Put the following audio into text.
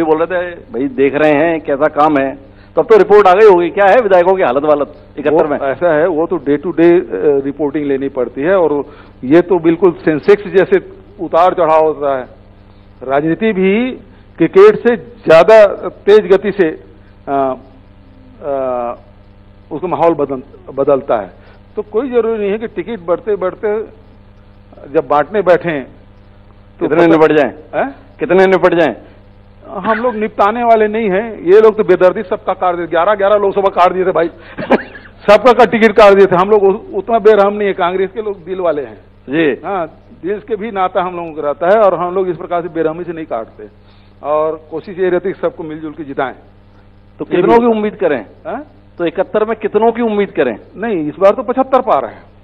भी बोल रहे थे भाई देख रहे हैं कैसा काम है, तो अब तो रिपोर्ट आ गई होगी, क्या है विधायकों की हालत वालत 71 में? ऐसा है, वो तो डे टू डे रिपोर्टिंग लेनी पड़ती है, और ये तो बिल्कुल सेंसेक्स जैसे उतार चढ़ाव होता है। राजनीति भी क्रिकेट से ज्यादा तेज गति से उसका माहौल बदलता है। तो कोई जरूरी नहीं है कि टिकट बढ़ते बढ़ते जब बांटने बैठे तो कितने निपट जाएं? कितने निपट जाएं? हम लोग निपटाने वाले नहीं हैं। ये लोग तो बेदर्दी सबका काट दिए, 11-11 लोकसभा काट दिए थे भाई सबका का टिकट काट दिए थे। हम लोग उतना बेरहम नहीं है, कांग्रेस के लोग दिल वाले हैं जी। हाँ, दिल के भी नाता हम लोगों को रहता है, और हम लोग इस प्रकार से बेरहमी से नहीं काटते, और कोशिश ये रहती है सबको मिलजुल के जिताएं। तो कितनों की उम्मीद करें? तो 71 में कितनों की उम्मीद करें? नहीं, इस बार तो 75 पा रहे हैं।